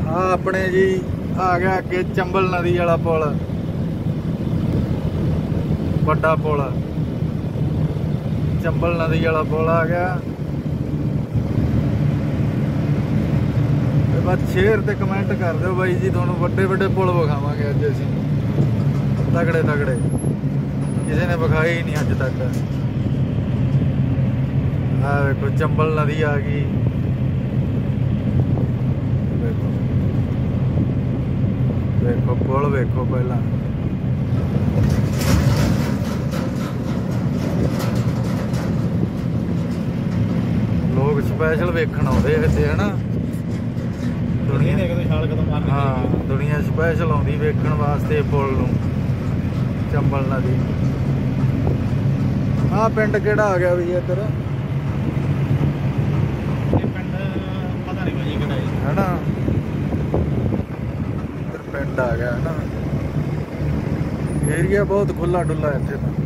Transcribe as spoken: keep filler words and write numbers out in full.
आ अपने जी आ गया अगे चंबल नदी वाला पुल, बड़ा पुल चंबल नदी वाला पुल आ गया। बस शेयर ते कमेंट कर दो बाई जी, थोनों बड़े बड़े पुल विखावांगे अज असीं, तगड़े तगड़े किसी ने विखाए ही नहीं अज तक। आ देखो चंबल नदी आ गई, देखो देखो पुल वेखो पहला। लोग स्पैशल वेखण आउंदे इत्थे है ना, दुनिया हाँ दुनिया स्पैशल आउंदी वेखण वास्ते पुल नूं, चंबल नदी। हाँ पिंड किहड़ा आ गया भी इधर है ना, इधर पिंड आ गया है ना। एरिया बहुत खुला डुला है इत्थे तां।